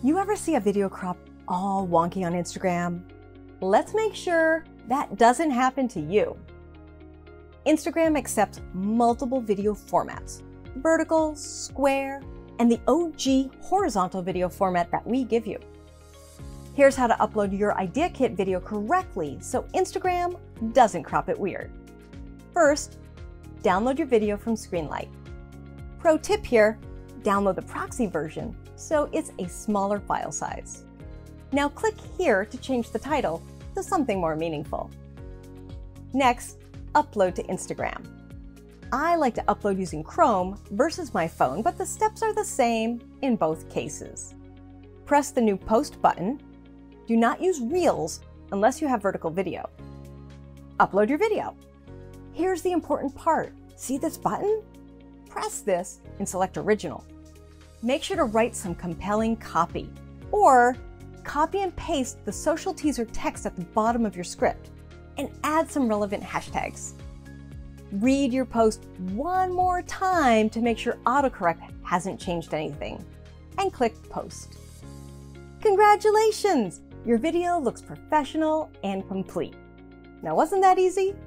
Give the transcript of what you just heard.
You ever see a video crop all wonky on Instagram? Let's make sure that doesn't happen to you. Instagram accepts multiple video formats: vertical, square, and the OG horizontal video format that we give you. Here's how to upload your Idea Kit video correctly so Instagram doesn't crop it weird. First, download your video from Screenlight. Pro tip here, download the proxy version so it's a smaller file size. Now click here to change the title to something more meaningful. Next, upload to Instagram. I like to upload using Chrome versus my phone, but the steps are the same in both cases. Press the new Post button. Do not use Reels unless you have vertical video. Upload your video. Here's the important part. See this button? Press this and select Original. Make sure to write some compelling copy, or copy and paste the social teaser text at the bottom of your script and add some relevant hashtags. Read your post one more time to make sure autocorrect hasn't changed anything, and click Post. Congratulations! Your video looks professional and complete. Now, wasn't that easy?